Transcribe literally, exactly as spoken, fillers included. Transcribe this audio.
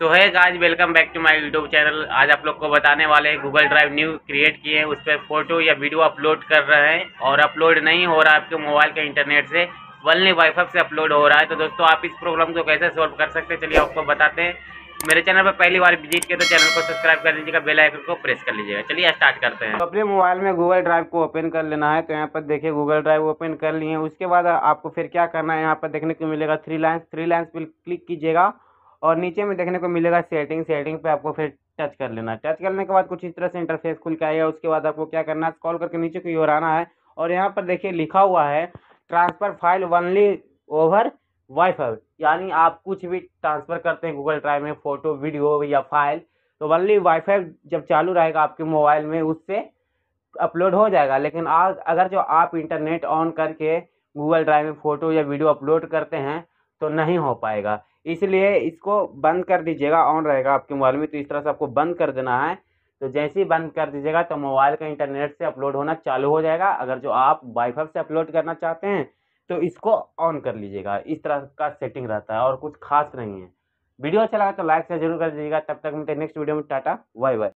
So hi guys, welcome back to my YouTube channel. आज आप लोग को बताने वाले हैं गूगल ड्राइव न्यू क्रिएट किए हैं, उस पर फोटो या वीडियो अपलोड कर रहे हैं और अपलोड नहीं हो रहा है आपके मोबाइल के इंटरनेट से, वनली वाईफाई से अपलोड हो रहा है। तो दोस्तों आप इस प्रॉब्लम को कैसे सोल्व कर सकते हैं, चलिए आपको बताते हैं। मेरे चैनल पर पहली बार विजिट किया तो चैनल को सब्सक्राइब कर लीजिएगा, बेल आइकन को प्रेस कर लीजिएगा। चलिए स्टार्ट करते हैं। तो अपने मोबाइल में गूगल ड्राइव को ओपन कर लेना है। तो यहाँ पर देखिए गूगल ड्राइव ओपन कर लिए। उसके बाद आपको फिर क्या करना है, यहाँ पर देखने को मिलेगा थ्री लाइन्स थ्री लाइन्स पर क्लिक कीजिएगा और नीचे में देखने को मिलेगा सेटिंग सेटिंग पे आपको फिर टच कर लेना है। टच करने के बाद कुछ इस तरह से इंटरफेस खुल के आएगा। उसके बाद आपको क्या करना है, स्क्रॉल करके नीचे की ओर आना है और यहाँ पर देखिए लिखा हुआ है transfer file only over wifi, यानी आप कुछ भी ट्रांसफर करते हैं गूगल ड्राइव में, फोटो वीडियो या फाइल, तो ओनली वाईफाई जब चालू रहेगा आपके मोबाइल में उससे अपलोड हो जाएगा। लेकिन आज अगर जो आप इंटरनेट ऑन करके गूगल ड्राइव में फ़ोटो या वीडियो अपलोड करते हैं तो नहीं हो पाएगा। इसलिए इसको बंद कर दीजिएगा। ऑन रहेगा आपके मोबाइल में तो इस तरह से आपको बंद कर देना है। तो जैसे ही बंद कर दीजिएगा तो मोबाइल का इंटरनेट से अपलोड होना चालू हो जाएगा। अगर जो आप वाईफाई से अपलोड करना चाहते हैं तो इसको ऑन कर लीजिएगा। इस तरह का सेटिंग रहता है और कुछ खास नहीं है। वीडियो अच्छा लगा तो लाइक से जरूर कर दीजिएगा। तब तक मिलते हैं नेक्स्ट वीडियो में। टाटा बाय बाय।